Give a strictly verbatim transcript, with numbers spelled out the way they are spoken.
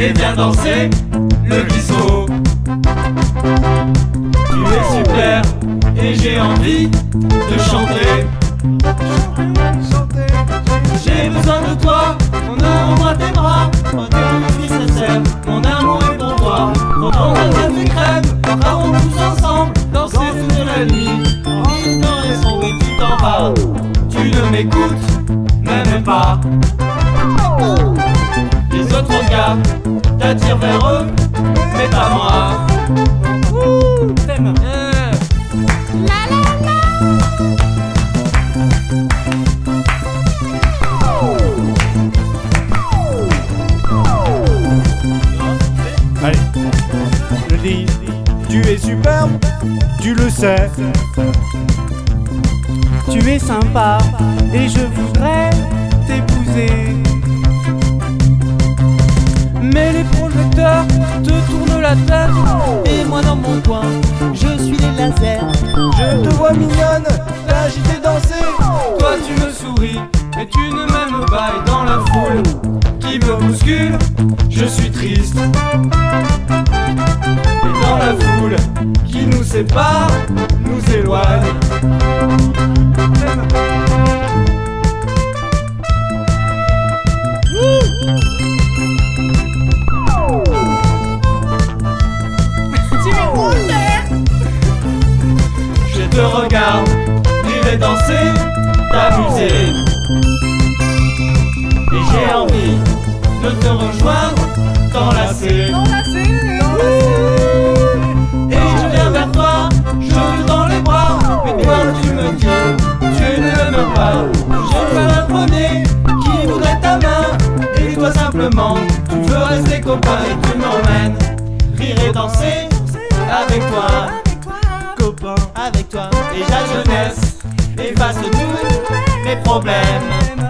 et viens danser le biseau. Tu es super et j'ai envie de chanter. J'ai besoin de toi, mon amour dans tes bras. Moi que je suis sincère, mon amour est pour toi. Quand on a café crème, partons tous ensemble, danser toute la nuit. Le temps est sombre et tu t'en vas. Tu ne m'écoutes même pas. Les autres regards t'attirent vers eux, mais pas moi. Ouh, t'aimes. Yeah. La la la. Allez, je dis, tu es superbe, tu le sais. Tu es sympa et je voudrais t'épouser. Mais les projecteurs te tournent la tête et moi dans mon coin, je suis les lasers. Je te vois mignonne, t'agiter, danser. Toi tu me souris, mais tu ne m'aimes pas. Et dans la foule qui me bouscule, je suis triste. Et dans la foule qui nous sépare, nous éloigne. Je te regarde, rire et danser, t'amuser. Et j'ai envie de te rejoindre, t'enlacer. Et je viens vers toi, je dans les bras. Mais toi tu me dis, tu ne m'aimes pas. Je suis le premier qui voudrait ta main. Et toi simplement, tu veux rester copain. Et tu m'emmènes, rire et danser avec toi. Copain avec toi. Et la jeunesse efface tous mes problèmes.